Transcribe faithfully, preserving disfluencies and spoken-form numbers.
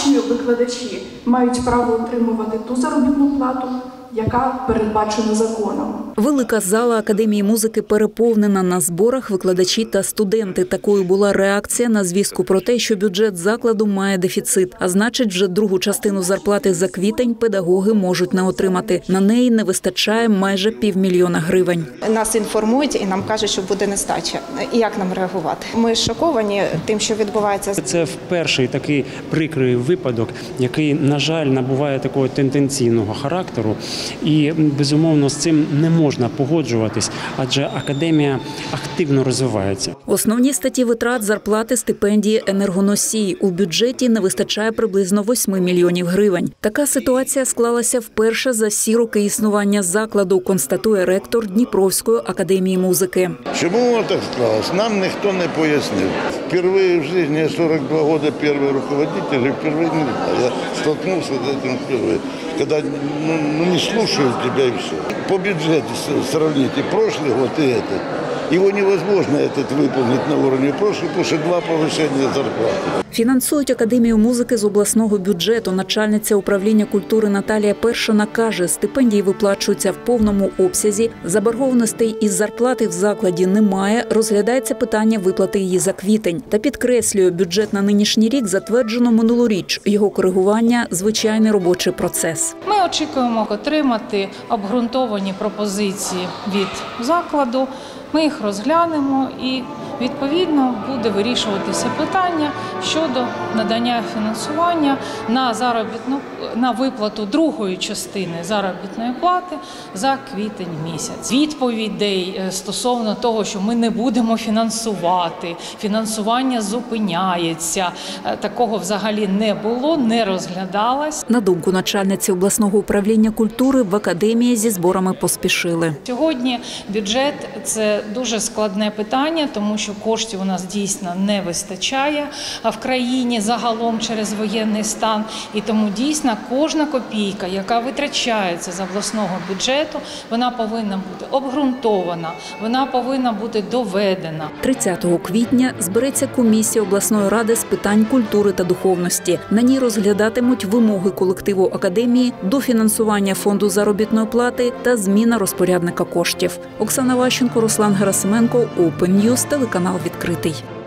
наші викладачі мають право отримувати ту заробітну плату, яка передбачена законом. Велика зала Академії музики переповнена. На зборах викладачі та студенти. Такою була реакція на звістку про те, що бюджет закладу має дефіцит. А значить, вже другу частину зарплати за квітень педагоги можуть не отримати. На неї не вистачає майже півмільйона гривень. Нас інформують і нам кажуть, що буде нестача. І як нам реагувати? Ми шоковані тим, що відбувається. Це перший такий прикрий випадок, який, на жаль, набуває такого тенденційного характеру. І, безумовно, з цим не можна погоджуватись, адже академія активно розвивається. Основні статті витрат – зарплати, стипендії, енергоносії. У бюджеті не вистачає приблизно восьми мільйонів гривень. Така ситуація склалася вперше за всі роки існування закладу, констатує ректор Дніпровської академії музики. Чому так склалось? Нам ніхто не пояснив. Впервые в жизни, я сорок два года первый руководитель, и впервые не знаю, я столкнулся с этим впервые. Когда ну, ну, не слушают тебя и все. По бюджету сравните прошлый год и этот. Его невозможно этот выполнить на уровне прошлого, потому что два повышения зарплаты. Фінансують Академію музики з обласного бюджету. Начальниця управління культури Наталія Першина каже, стипендії виплачуються в повному обсязі, заборгованостей із зарплати в закладі немає, розглядається питання виплати її за квітень. Та підкреслює, бюджет на нинішній рік затверджено минулоріч. Його коригування – звичайний робочий процес. Ми очікуємо отримати обґрунтовані пропозиції від закладу. Ми їх розглянемо і, відповідно, буде вирішуватися питання щодо надання фінансування на заробітну, на виплату другої частини заробітної плати за квітень місяць. Відповідей стосовно того, що ми не будемо фінансувати, фінансування зупиняється, такого взагалі не було, не розглядалось. На думку начальниці обласного управління культури, в академії зі зборами поспішили. Сьогодні бюджет – це дуже складне питання, тому що коштів у нас дійсно не вистачає в країні загалом через воєнний стан. І тому дійсно кожна копійка, яка витрачається з обласного бюджету, вона повинна бути обґрунтована, вона повинна бути доведена. тридцятого квітня збереться комісія обласної ради з питань культури та духовності. На ній розглядатимуть вимоги колективу академії до фінансування фонду заробітної плати та зміна розпорядника коштів. Оксана Ващенко, Руслан Герасименко, Open News, телеканал «Відкритий».